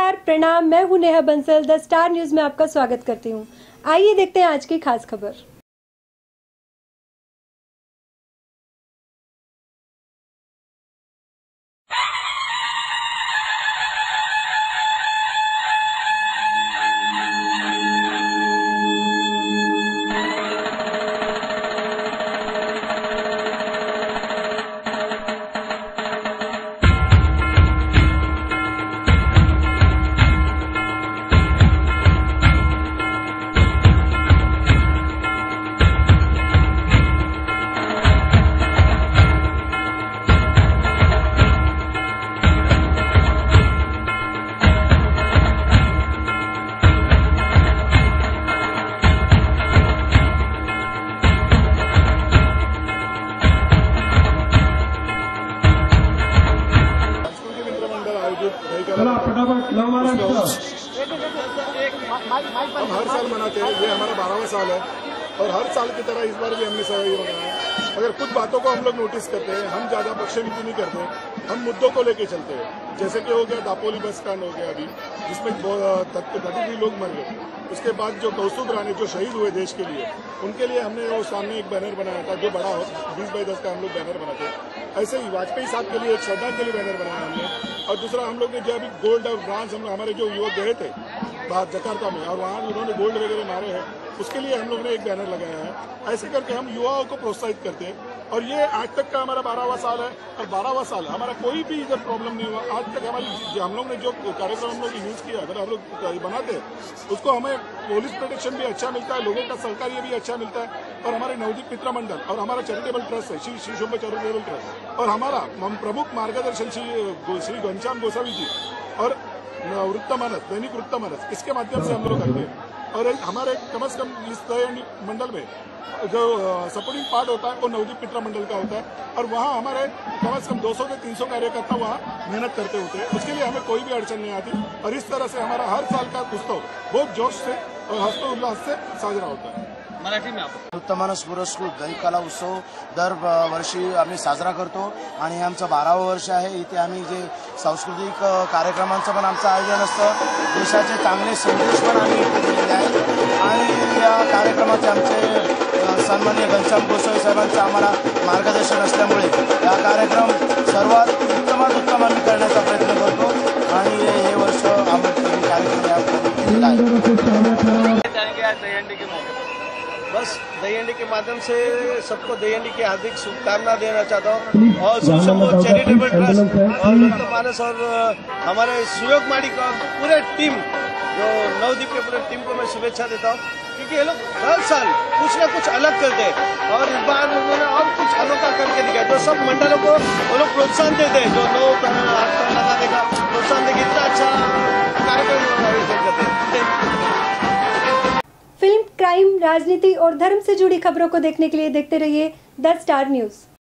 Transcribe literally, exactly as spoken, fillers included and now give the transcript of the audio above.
नमस्कार, प्रणाम। मैं हूं Neha Bansal. The Star News में आपका स्वागत करती हूं। आइए देखते हैं आज की खास खबर। चला फटाफट नव महाराष्ट्र हम हर साल मनाते हैं। ये हमारा बारहवां साल है और हर साल की तरह इस बार भी हमने ये मनाया। अगर कुछ बातों को हम लोग नोटिस करते हैं, हम ज्यादा पक्षनीति नहीं करते, हम मुद्दों को लेके चलते हैं। जैसे कि हो गया दापोली बस स्टैंड हो गया अभी, जिसमें थर्टी लोग मर गए। उसके बाद जो कौस्तुभ राणे जो शहीद हुए देश के लिए, उनके लिए हमने वो सामने एक बैनर बनाया था जो बड़ा हो, बीस बाई दस का हम लोग बैनर बनाते हैं। ऐसे ही वाजपेयी साहब के लिए एक श्रद्धांजलि बैनर बनाया हमने। और दूसरा हम लोग ने जो अभी गोल्ड और ब्रांज हम हमारे जो युवक गए थे बाहर जकार्ता में और वहाँ उन्होंने गोल्ड वगैरह मारे हैं, उसके लिए हम लोग ने एक बैनर लगाया है। ऐसे करके हम युवाओं को प्रोत्साहित करते हैं। और ये आज तक का हमारा बारहवां साल है और बारहवां साल हमारा कोई भी इधर प्रॉब्लम नहीं हुआ आज तक। हमारी हम लोग ने जो कार्यक्रम हम लोग यूज किया, अगर हम लोग बनाते हैं उसको हमें पुलिस प्रोटेक्शन भी अच्छा मिलता है, लोगों का सहकार्य भी अच्छा मिलता है। और हमारे नवदीप मित्र मंडल और हमारा चैरिटेबल ट्रस्ट है श्री श्री शुभ चैरिटेबल ट्रस्ट, और हमारा हम प्रमुख मार्गदर्शन श्री श्री घनश्याम गोसावी जी और वृत्तमानस दैनिक वृत्तमानस, इसके माध्यम से हम लोग करते हैं। और हमारे कम से कम इस मंडल में जो सपोर्टिंग पार्ट होता है वो नवदीप मित्र मंडल का होता है। और वहाँ हमारे कम से कम दो सौ से तीन सौ कार्यकर्ता वहाँ मेहनत करते होते हैं। उसके लिए हमें कोई भी अड़चन नहीं आती। और इस तरह से हमारा हर साल का उत्सव बहुत जोश से और हर्षोल्लास से साजरा होता है। मराठी में वृत्तमानस पुरस्कृत दही कला उत्सव दर वर्षी आम्ही साजरा करतो आणि हे आमचं बारावं वर्ष आहे। इथे आम्ही जे सांस्कृतिक कार्यक्रमांचं पण आमचं आयोजन असतं, देशाचे चांगले संदेश पण आम्ही इथे दिलेले आहेत। आणि या कार्यक्रमाचे आमचे सन्माननीय घनश्याम गोसावी साहेबांचं आम्हाला मार्गदर्शन असल्यामुळे हा कार्यक्रम सर्वात उत्तमात उत्तम आम्ही करण्याचा प्रयत्न करतो। आणि हे वर्ष आम्ही कार्यक्रम बस दहीहंडी के माध्यम से सबको दहीहंडी की हार्दिक शुभकामना देना चाहता हूँ। और सबसे चैरिटेबल ट्रस्ट और वृत्तमानस और हमारे सुयोग माडिक और पूरे टीम जो नवदीप के पूरे टीम को मैं शुभेच्छा देता हूँ, क्योंकि ये लोग हर साल कुछ न कुछ अलग करते हैं और इस बार उन्होंने और कुछ अनोखा करके दिखाया। तो सब मंडलों को वो लोग प्रोत्साहन देते हैं, जो नौ हाथ लगाने का प्रोत्साहन देकर इतना अच्छा कार्यक्रम आयोजित करते हैं। फिल्म, क्राइम, राजनीति और धर्म से जुड़ी खबरों को देखने के लिए देखते रहिए द स्टार न्यूज।